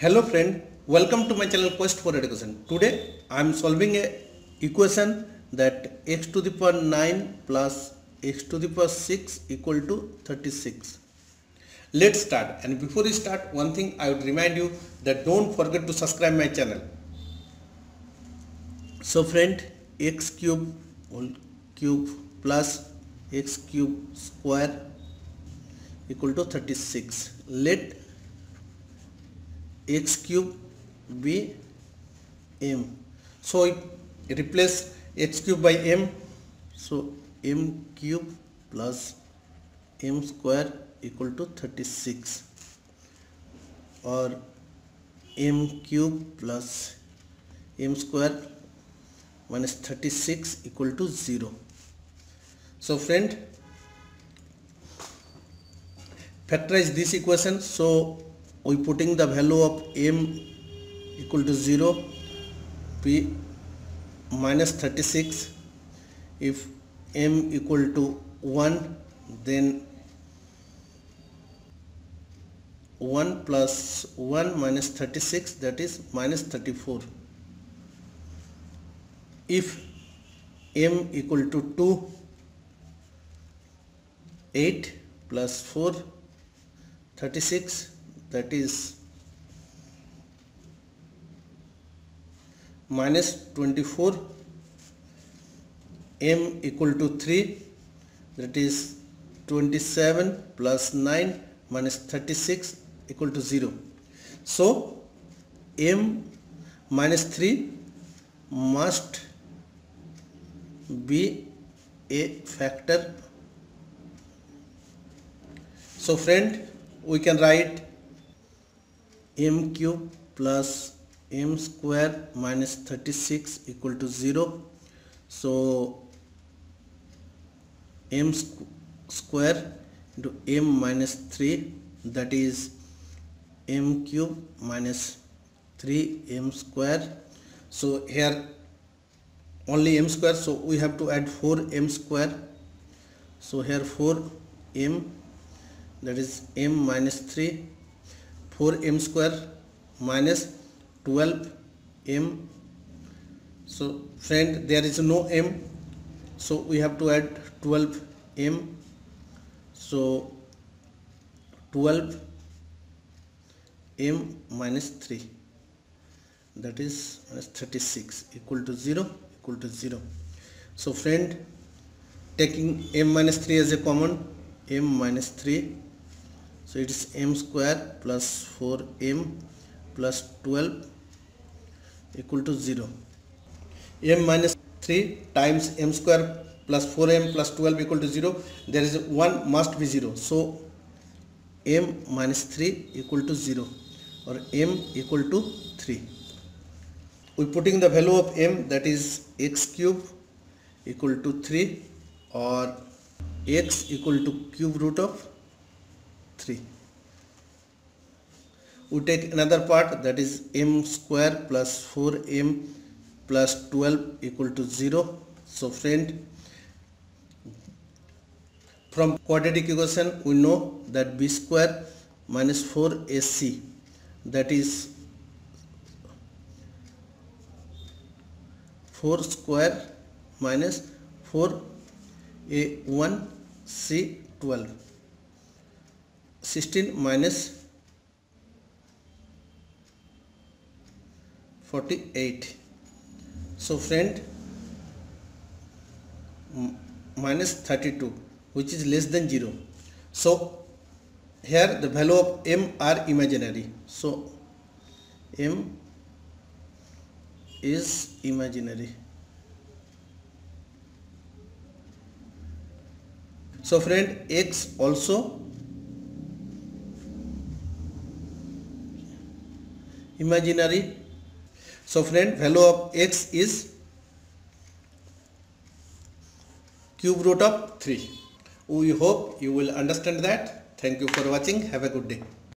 Hello friend, welcome to my channel Quest for Education. Today I am solving a equation that x to the power 9 plus x to the power 6 equal to 36. Let's start, and before we start, one thing I would remind you that don't forget to subscribe my channel. So friend, x cube whole cube plus x cube square equal to 36. Let x cube be m. So replace x cube by m. So m cube plus m square equal to 36, or m cube plus m square minus 36 equal to 0. So friend, factorize this equation. So we putting the value of m equal to 0, p minus 36. If m equal to 1, then 1 plus 1 minus 36, that is minus 34. If m equal to 2, 8 plus 4, 36, that is minus 24. M equal to 3, that is 27 plus 9 minus 36 equal to 0. So m minus 3 must be a factor. So friend, we can write m cube plus m square minus 36 equal to 0. So m square into m minus 3, that is m cube minus 3m square. So here only m square, so we have to add 4m square. So here 4m, that is m minus 3, 4m square minus 12m. So friend, there is no m, so we have to add 12m. So 12m minus 3, that is minus 36 equal to 0, equal to 0. So friend, taking m minus 3 as a common, m minus 3, so it is m square plus 4m plus 12 equal to 0. M minus 3 times m square plus 4m plus 12 equal to 0. There is 1 must be 0. So m minus 3 equal to 0, or m equal to 3. We putting the value of m, that is x cube equal to 3, or x equal to cube root of 3. We take another part, that is m square plus 4m plus 12 equal to 0. So friend, from quadratic equation we know that b square minus 4ac, that is 4 square minus 4a1c 12, 16 minus 48. So friend, minus 32, which is less than 0. So here the value of m are imaginary, so m is imaginary. So friend, x also imaginary. So friend, value of x is cube root of 3. We hope you will understand that. Thank you for watching. Have a good day.